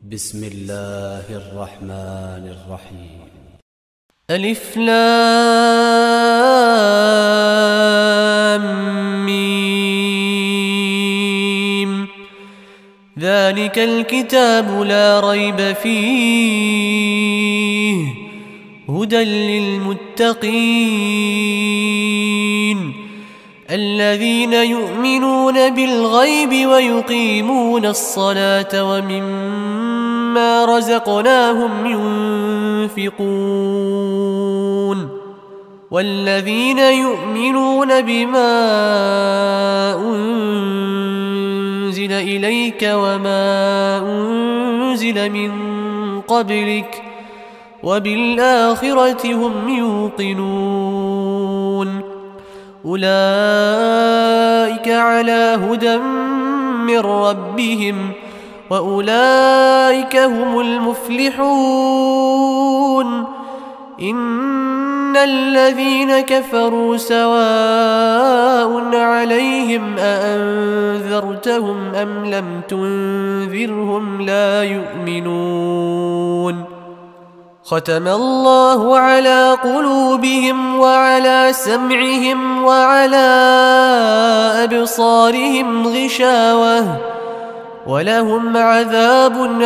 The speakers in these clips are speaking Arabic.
بسم الله الرحمن الرحيم. ألف لام ميم. ذلك الكتاب لا ريب فيه هدى للمتقين الذين يؤمنون بالغيب ويقيمون الصلاة ومما رزقناهم ينفقون والذين يؤمنون بما أنزل إليك وما أنزل من قبلك وبالآخرة هم يوقنون أولئك على هدى من ربهم وأولئك هم المفلحون. إن الذين كفروا سواء عليهم أأنذرتهم أم لم تنذرهم لا يؤمنون. ختم الله على قلوبهم وعلى سمعهم وعلى أبصارهم غشاوة ولهم عذاب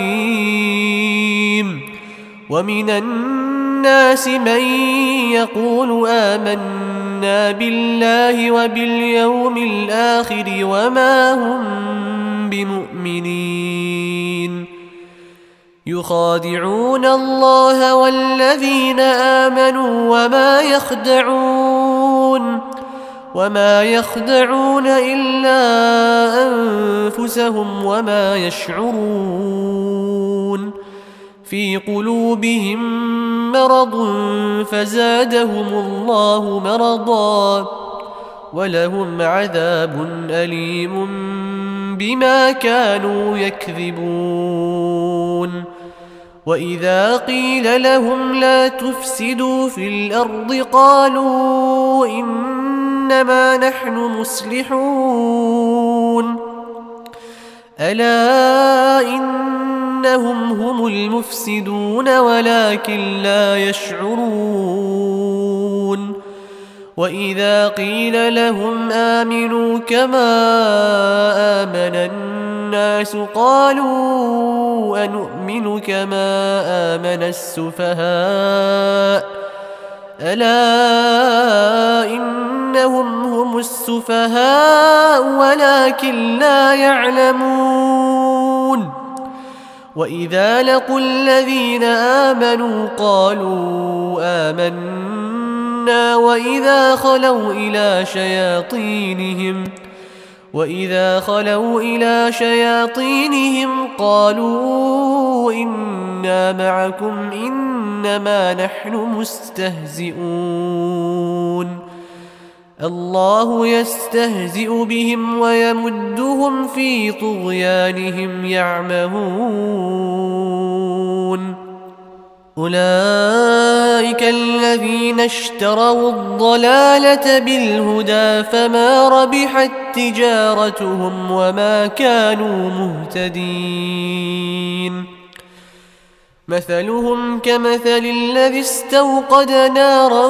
عظيم. ومن الناس من يقول آمنا بالله وباليوم الآخر وما هم بمؤمنين يخادعون الله والذين آمنوا وما يخدعون إلا أنفسهم وما يشعرون. في قلوبهم مرض فزادهم الله مرضا ولهم عذاب أليم بما كانوا يكذبون. وإذا قيل لهم لا تفسدوا في الأرض قالوا إنما نحن مصلحون ألا إنهم هم المفسدون ولكن لا يشعرون. وإذا قيل لهم آمنوا كما آمن الناس قالوا أنؤمن كما آمن السفهاء ألا إنهم هم السفهاء ولكن لا يعلمون. وإذا لقوا الذين آمنوا قالوا آمنا وإذا خلوا إلى شياطينهم قالوا إنا معكم إنما نحن مستهزئون. الله يستهزئ بهم ويمدهم في طغيانهم يعمهون. أولئك الذين اشتروا الضلالة بالهدى فما ربحت تجارتهم وما كانوا مهتدين. مثلهم كمثل الذي استوقد نارا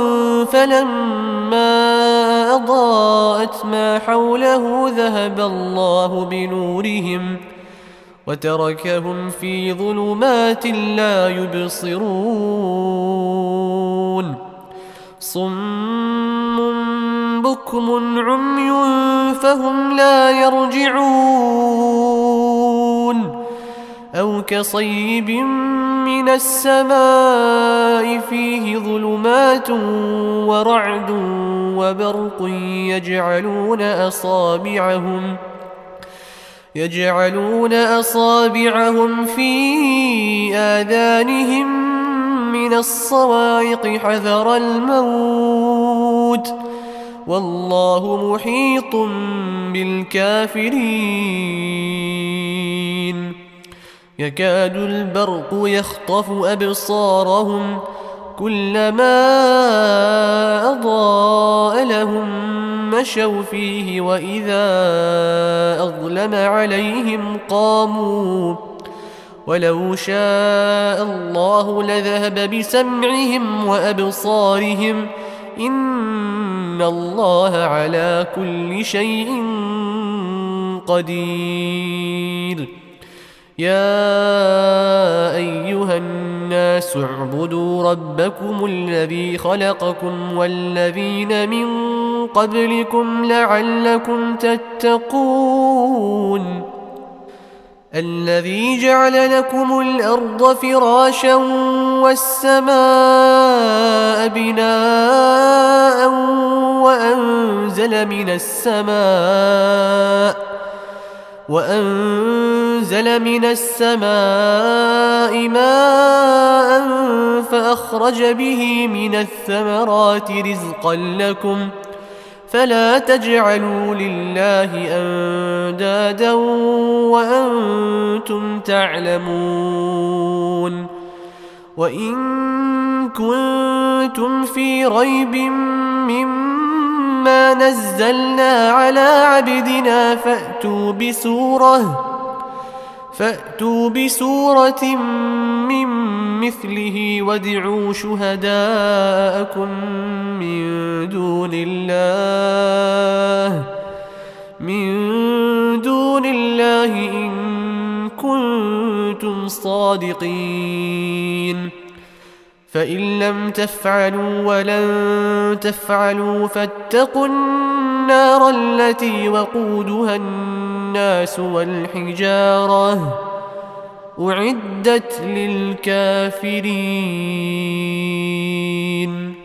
فلما أضاءت ما حوله ذهب الله بنورهم وتركهم في ظلمات لا يبصرون. صم بكم عمي فهم لا يرجعون. أو كصيب من السماء فيه ظلمات ورعد وبرق يجعلون أصابعهم في آذانهم من الصواعق حذر الموت والله محيط بالكافرين. يكاد البرق يخطف أبصارهم كلما أضاء لهم مشوا فيه وإذا أظلم عليهم ولو شاء الله لذهب بسمعهم وأبصارهم إن الله على كل شيء قدير. يا أيها الناس اعبدوا ربكم الذي خلقكم والذين من قبلكم لعلكم تتقون الذي جعل لكم الأرض فراشا والسماء بناء وأنزل من السماء ماء فأخرج به من الثمرات رزقا لكم فلا تجعلوا لله أندادا وأنتم تعلمون. وإن كنتم في ريب مما نزلنا على عبدنا فأتوا بسورة من مثله وادعوا شهداءكم من دون الله إن كنتم صادقين. فإن لم تفعلوا ولن تفعلوا فاتقوا النار التي وقودها الناس والحجارة أعدت للكافرين.